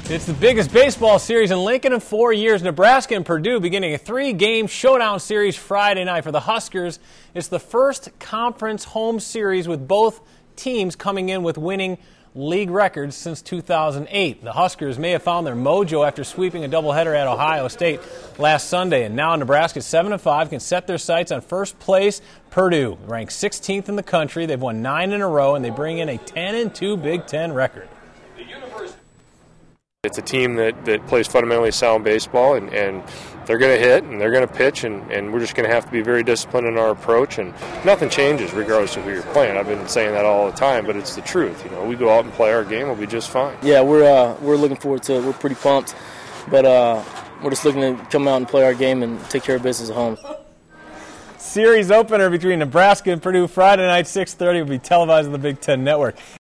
It's the biggest baseball series in Lincoln in 4 years. Nebraska and Purdue beginning a 3-game showdown series Friday night. For the Huskers, it's the first conference home series with both teams coming in with winning league records since 2008. The Huskers may have found their mojo after sweeping a doubleheader at Ohio State last Sunday. And now Nebraska, 7-5, can set their sights on first place. Purdue, ranked 16th in the country. They've won 9 in a row, and they bring in a 10-2 Big Ten record. It's a team that plays fundamentally sound baseball, and they're going to hit and they're going to pitch, and we're just going to have to be very disciplined in our approach, and nothing changes regardless of who you're playing. I've been saying that all the time, but it's the truth. You know, we go out and play our game, we'll be just fine. Yeah, we're looking forward to it. We're pretty pumped, but we're just looking to come out and play our game and take care of business at home. Series opener between Nebraska and Purdue Friday night, 6:30, will be televised on the Big Ten Network.